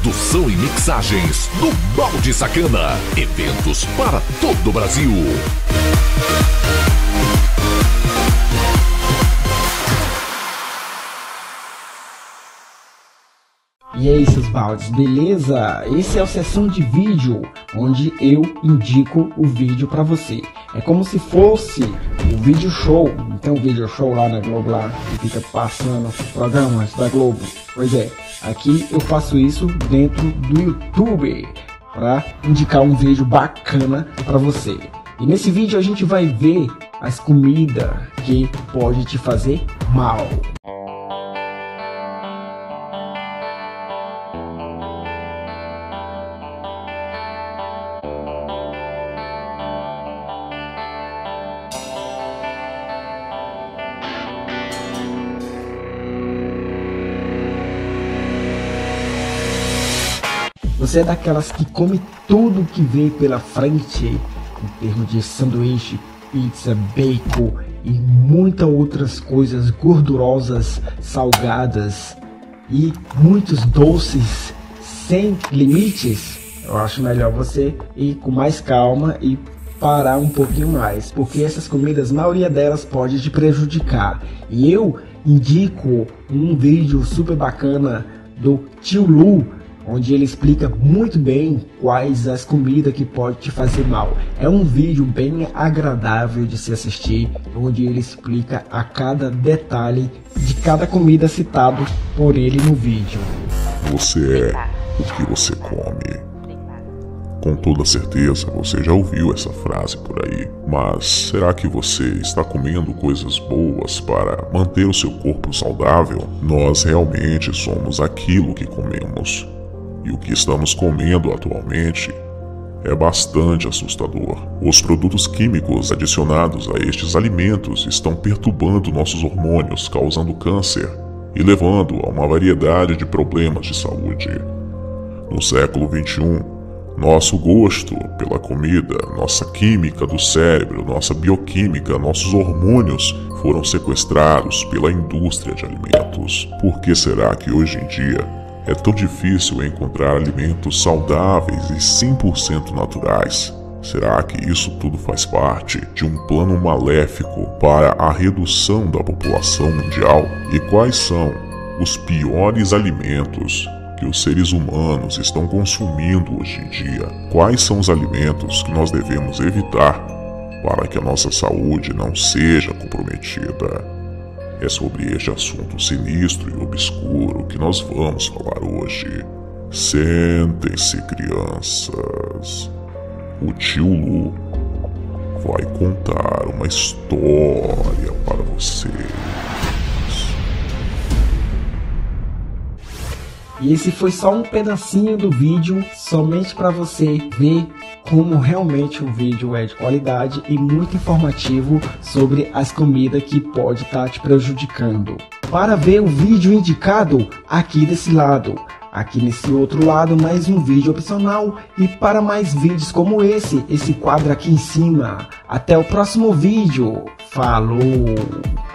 Produção e mixagens do Balde Sacana. Eventos para todo o Brasil. E aí, seus baldes, beleza? Esse é o Sessão de Vídeo, onde eu indico o vídeo para você. É como se fosse o vídeo show. Tem um vídeo show lá na Globo, lá que fica passando os programas da Globo. Pois é, aqui eu faço isso dentro do YouTube para indicar um vídeo bacana para você. E nesse vídeo a gente vai ver as comidas que pode te fazer mal. Você é daquelas que come tudo que vem pela frente, em termos de sanduíche, pizza, bacon e muitas outras coisas gordurosas, salgadas e muitos doces sem limites? Eu acho melhor você ir com mais calma e parar um pouquinho mais, porque essas comidas, a maioria delas pode te prejudicar. E eu indico um vídeo super bacana do Tio Lu, onde ele explica muito bem quais as comidas que pode te fazer mal. É um vídeo bem agradável de se assistir, onde ele explica a cada detalhe de cada comida citado por ele no vídeo. Você é o que você come. Com toda certeza você já ouviu essa frase por aí, mas será que você está comendo coisas boas para manter o seu corpo saudável? Nós realmente somos aquilo que comemos. E o que estamos comendo atualmente é bastante assustador. Os produtos químicos adicionados a estes alimentos estão perturbando nossos hormônios, causando câncer e levando a uma variedade de problemas de saúde. No século XXI, nosso gosto pela comida, nossa química do cérebro, nossa bioquímica, nossos hormônios foram sequestrados pela indústria de alimentos. Por que será que hoje em dia é tão difícil encontrar alimentos saudáveis e 100% naturais? Será que isso tudo faz parte de um plano maléfico para a redução da população mundial? E quais são os piores alimentos que os seres humanos estão consumindo hoje em dia? Quais são os alimentos que nós devemos evitar para que a nossa saúde não seja comprometida? É sobre este assunto sinistro e obscuro que nós vamos falar hoje. Sentem-se, crianças. O Tio Lu vai contar uma história para vocês. E esse foi só um pedacinho do vídeo, somente para você ver como realmente o vídeo é de qualidade e muito informativo sobre as comidas que pode estar te prejudicando. Para ver o vídeo indicado, aqui desse lado. Aqui nesse outro lado, mais um vídeo opcional. E para mais vídeos como esse quadro aqui em cima. Até o próximo vídeo. Falou!